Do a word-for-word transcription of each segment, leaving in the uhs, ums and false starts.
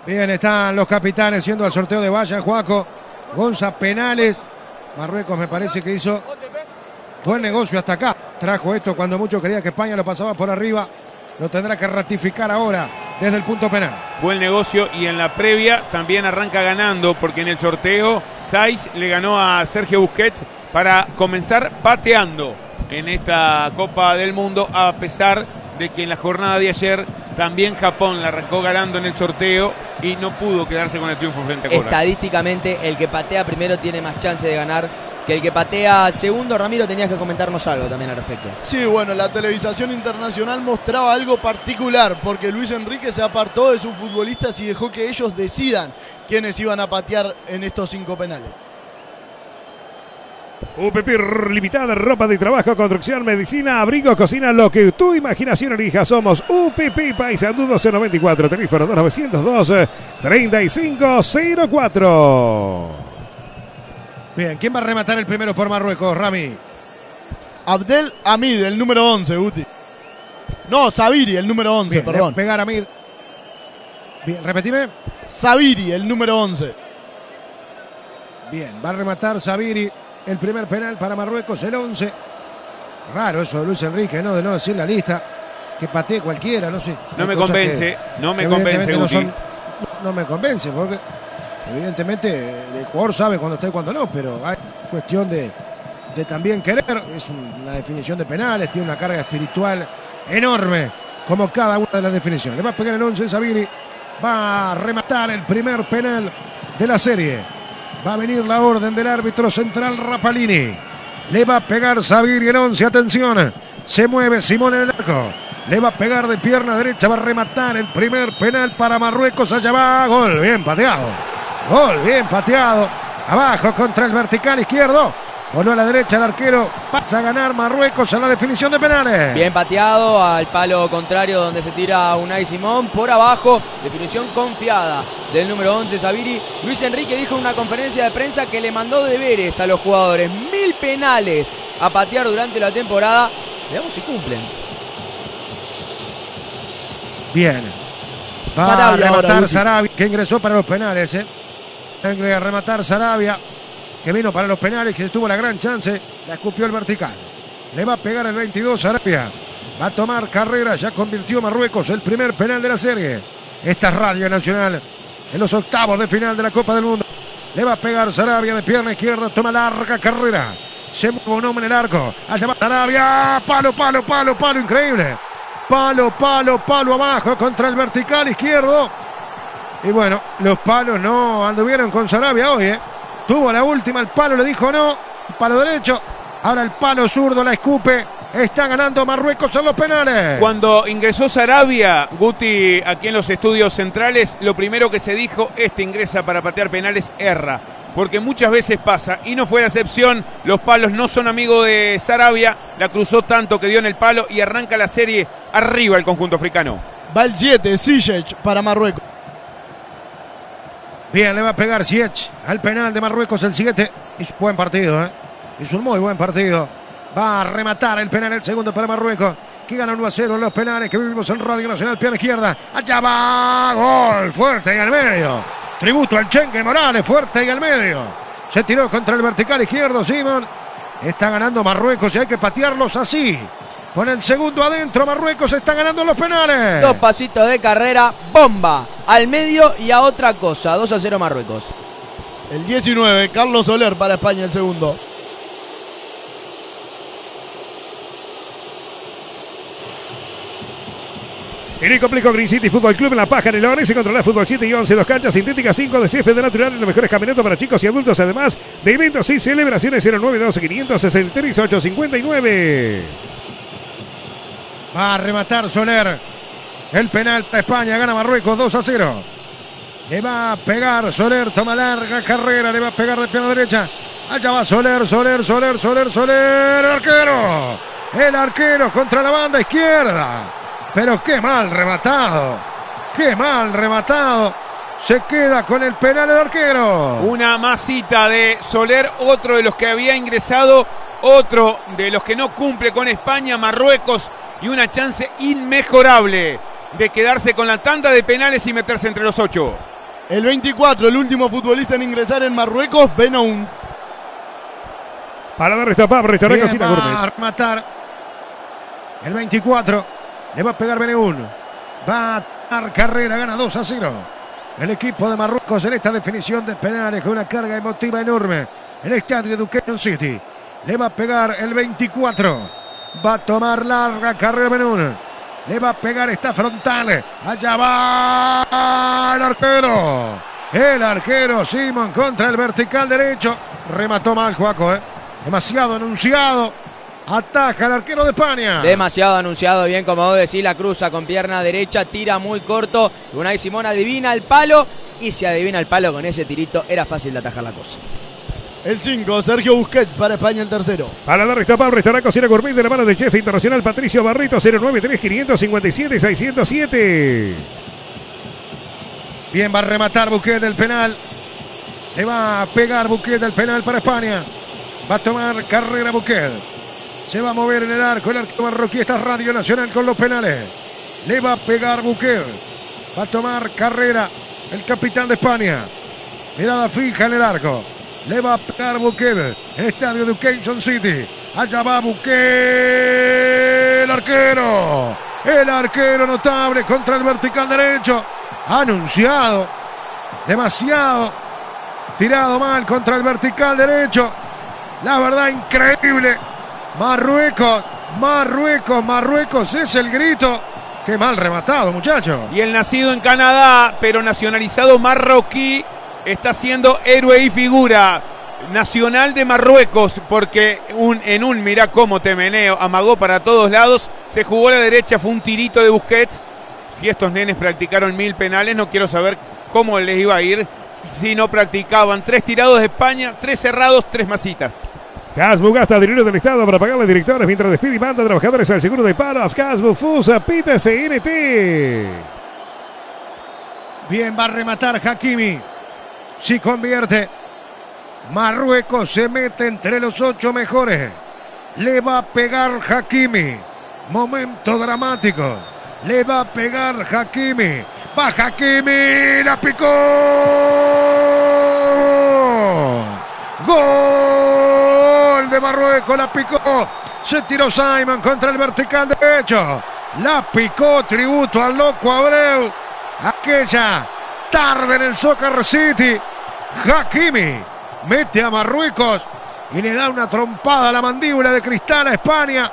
Bien, están los capitanes siendo el sorteo de valla. Juaco, Gonza, penales. Marruecos me parece que hizo buen negocio hasta acá. Trajo esto cuando muchos creían que España lo pasaba por arriba. Lo tendrá que ratificar ahora desde el punto penal. Buen negocio, y en la previa también arranca ganando, porque en el sorteo Saiz le ganó a Sergio Busquets para comenzar pateando en esta Copa del Mundo, a pesar de que en la jornada de ayer también Japón la arrancó ganando en el sorteo y no pudo quedarse con el triunfo frente a Corea. Estadísticamente, el que patea primero tiene más chance de ganar que el que patea segundo. Ramiro, tenías que comentarnos algo también al respecto. Sí, bueno, la televisación internacional mostraba algo particular, porque Luis Enrique se apartó de sus futbolistas y dejó que ellos decidan quiénes iban a patear en estos cinco penales. U P P Limitada, ropa de trabajo, construcción, medicina, abrigo, cocina, lo que tu imaginación elija. Somos U P P Paysandú doce noventa y cuatro, teléfono dos novecientos dos, treinta y cinco cero cuatro. Bien, ¿quién va a rematar el primero por Marruecos, Rami? Abdel Hamid, el número once, Guti. No, Sabiri, el número once, Bien, perdón. Pegar a Hamid. Bien, repetime. Sabiri, el número once. Bien, va a rematar Sabiri. El primer penal para Marruecos, el once. Raro eso de Luis Enrique, ¿no? De no decir la lista. Que patee cualquiera, no sé. No me convence, que, no me convence, no, son, no, no me convence, porque evidentemente el jugador sabe cuándo está y cuándo no, pero hay cuestión de, de también querer. Es una definición de penales, tiene una carga espiritual enorme, como cada una de las definiciones. Le va a pegar el once, Sabiri. Va a rematar el primer penal de la serie. Va a venir la orden del árbitro central Rapalini. Le va a pegar Sabiri el once. Atención. Se mueve Simón en el arco. Le va a pegar de pierna derecha. Va a rematar el primer penal para Marruecos. Allá va. Gol. Bien pateado. Gol. Bien pateado. Abajo contra el vertical izquierdo. O no a la derecha el arquero. Pasa a ganar Marruecos en la definición de penales. Bien pateado al palo contrario donde se tira Unai Simón. Por abajo, definición confiada del número once, Sabiri. Luis Enrique dijo en una conferencia de prensa que le mandó deberes a los jugadores. Mil penales a patear durante la temporada. Veamos si cumplen. Bien. Va Sarabia a rematar Sarabia, que ingresó para los penales. ¿eh? A rematar Sarabia, que vino para los penales, que tuvo la gran chance, la escupió el vertical. Le va a pegar el veintidós Sarabia. Va a tomar carrera, ya convirtió Marruecos el primer penal de la serie. Esta es Radio Nacional en los octavos de final de la Copa del Mundo. Le va a pegar Sarabia de pierna izquierda, toma larga carrera. Se mueve un hombre en el arco. Allá va Sarabia, palo, palo, palo, palo, increíble. Palo, palo, palo abajo contra el vertical izquierdo. Y bueno, los palos no anduvieron con Sarabia hoy, ¿eh? Tuvo la última, el palo le dijo no, palo derecho, ahora el palo zurdo la escupe, está ganando Marruecos en los penales. Cuando ingresó Sarabia, Guti, aquí en los estudios centrales, lo primero que se dijo, este ingresa para patear penales, erra, porque muchas veces pasa, y no fue la excepción, los palos no son amigos de Sarabia, la cruzó tanto que dio en el palo y arranca la serie arriba el conjunto africano. Va el siete, Ziyech para Marruecos. Bien, le va a pegar Ziyech al penal de Marruecos, el siete. Hizo un buen partido, ¿eh? Hizo un muy buen partido. Va a rematar el penal, el segundo para Marruecos, que gana uno a cero en los penales que vivimos en Radio Nacional. Pierna izquierda, allá va, gol, fuerte y al medio. Tributo al Chengue Morales, fuerte y al medio. Se tiró contra el vertical izquierdo, Simón. Está ganando Marruecos y hay que patearlos así. Con el segundo adentro, Marruecos está ganando los penales. Dos pasitos de carrera, bomba al medio y a otra cosa. dos a cero Marruecos. El diecinueve, Carlos Soler para España, el segundo. En el complejo Green City Fútbol Club en La Paja, en el Orense, controla fútbol siete y once, dos canchas sintéticas, cinco de césped natural, los mejores camionetos para chicos y adultos, además de eventos y celebraciones. Cero nueve doce quinientos sesenta y tres ocho cincuenta y nueve. Va a rematar Soler. El penal para España, gana Marruecos dos a cero. Le va a pegar Soler, toma larga carrera, le va a pegar de pierna derecha. Allá va Soler, Soler, Soler, Soler, Soler, el arquero. El arquero contra la banda izquierda. Pero qué mal rematado. Qué mal rematado. Se queda con el penal el arquero. Una masita de Soler, otro de los que había ingresado, otro de los que no cumple con España, Marruecos, y una chance inmejorable de quedarse con la tanda de penales y meterse entre los ocho. El veinticuatro, el último futbolista en ingresar en Marruecos, Benoun. Para dar esta papa, restaurante Cocina Gourmet. Va a matar el veinticuatro. Le va a pegar Benoun. Va a dar carrera, gana dos a cero. El equipo de Marruecos en esta definición de penales con una carga emotiva enorme en el estadio de Education City. Le va a pegar el veinticuatro. Va a tomar larga carrera Benoun. Le va a pegar esta frontal. Allá va el arquero. El arquero Simon contra el vertical derecho. Remató mal Juaco, ¿eh? Demasiado anunciado. Ataja el arquero de España. Demasiado anunciado, bien como vos decís, la cruza con pierna derecha, tira muy corto. Unai Simón adivina el palo y si adivina el palo con ese tirito era fácil de atajar la cosa. El cinco, Sergio Busquets para España el tercero. Para dar esta papa, restaurante Cocina Gourmet de la mano del chef internacional Patricio Barrito, cero nueve tres, cinco cinco siete, seis cero siete. Bien, va a rematar Busquets del penal. Le va a pegar Busquets del penal para España. Va a tomar carrera Busquets. Se va a mover en el arco, el arco marroquí. Está Radio Nacional con los penales. Le va a pegar Busquets. Va a tomar carrera el capitán de España. Mirada fija en el arco. Le va a pegar Busquets en el estadio de Education City. Allá va Busquets, el arquero. El arquero notable contra el vertical derecho. Anunciado. Demasiado. Tirado mal contra el vertical derecho. La verdad, increíble. Marruecos, Marruecos, Marruecos es el grito. Qué mal rematado, muchachos. Y el nacido en Canadá, pero nacionalizado marroquí, está siendo héroe y figura nacional de Marruecos, porque un, en un mirá cómo te meneo, amagó para todos lados, se jugó a la derecha, fue un tirito de Busquets. Si estos nenes practicaron mil penales, no quiero saber cómo les iba a ir si no practicaban. Tres tirados de España, tres cerrados, tres masitas. Casbu gasta dinero del Estado para pagarle a directores mientras despide y manda a trabajadores al seguro de paro. Casbu, Fusa, Pita, C N T. Bien, va a rematar Hakimi. Si convierte, Marruecos se mete entre los ocho mejores. Le va a pegar Hakimi. Momento dramático. Le va a pegar Hakimi. Va Hakimi. La picó. Gol de Marruecos. La picó. Se tiró Simon contra el vertical derecho. La picó. Tributo al loco Abreu. Aquella tarde en el Soccer City. Hakimi mete a Marruecos y le da una trompada a la mandíbula de cristal a España.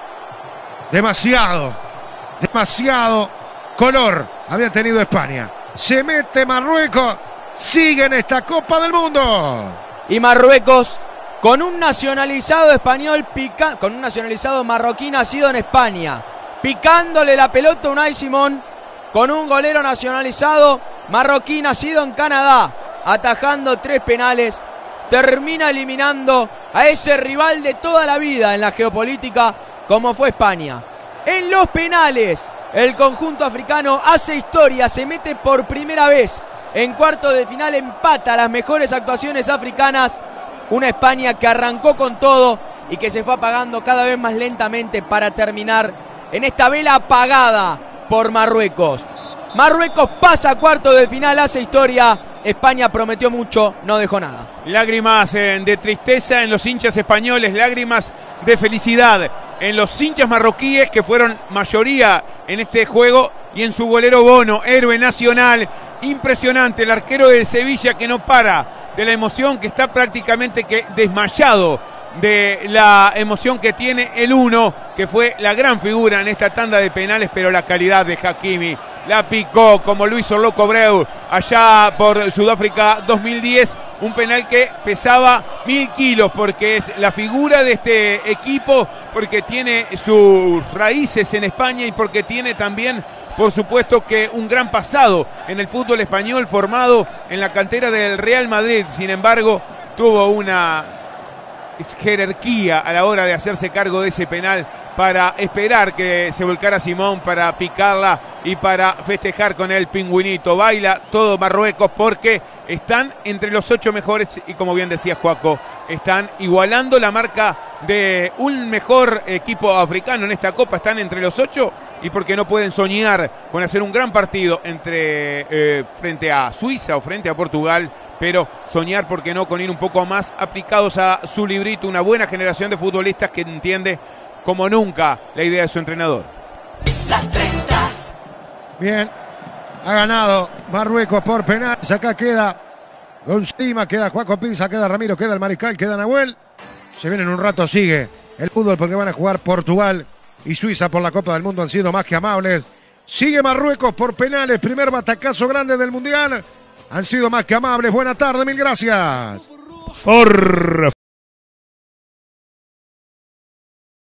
Demasiado, demasiado color había tenido España. Se mete Marruecos, sigue en esta Copa del Mundo. Y Marruecos con un nacionalizado español, pica, con un nacionalizado marroquí nacido en España, picándole la pelota a Unai Simón, con un golero nacionalizado marroquí nacido en Canadá, atajando tres penales, termina eliminando a ese rival de toda la vida en la geopolítica como fue España. En los penales, el conjunto africano hace historia, se mete por primera vez en cuartos de final, empata las mejores actuaciones africanas. Una España que arrancó con todo y que se fue apagando cada vez más lentamente para terminar en esta vela apagada por Marruecos. Marruecos pasa a cuartos de final, hace historia. España prometió mucho, no dejó nada. Lágrimas eh, de tristeza en los hinchas españoles, lágrimas de felicidad en los hinchas marroquíes que fueron mayoría en este juego y en su golero Bono, héroe nacional. Impresionante, el arquero de Sevilla que no para de la emoción, que está prácticamente que desmayado de la emoción que tiene el uno, que fue la gran figura en esta tanda de penales, pero la calidad de Hakimi. La picó como lo hizo Loco Abreu allá por Sudáfrica dos mil diez. Un penal que pesaba mil kilos porque es la figura de este equipo, porque tiene sus raíces en España y porque tiene también, por supuesto, que un gran pasado en el fútbol español, formado en la cantera del Real Madrid. Sin embargo, tuvo una jerarquía a la hora de hacerse cargo de ese penal para esperar que se volcara Simón, para picarla y para festejar con el pingüinito. Baila todo Marruecos porque están entre los ocho mejores y, como bien decía Juaco, están igualando la marca de un mejor equipo africano en esta Copa. Están entre los ocho y porque no pueden soñar con hacer un gran partido entre eh, frente a Suiza o frente a Portugal, pero soñar, porque no, con ir un poco más aplicados a su librito, una buena generación de futbolistas que entiende como nunca la idea de su entrenador. Las treinta. Bien, ha ganado Marruecos por penales. Acá queda Gonzima, queda Juaco Pinza, queda Ramiro, queda el Mariscal, queda Nahuel. Se viene en un rato, sigue el fútbol, porque van a jugar Portugal y Suiza por la Copa del Mundo. Han sido más que amables. Sigue Marruecos por penales, primer batacazo grande del Mundial. Han sido más que amables. Buena tarde, mil gracias. Por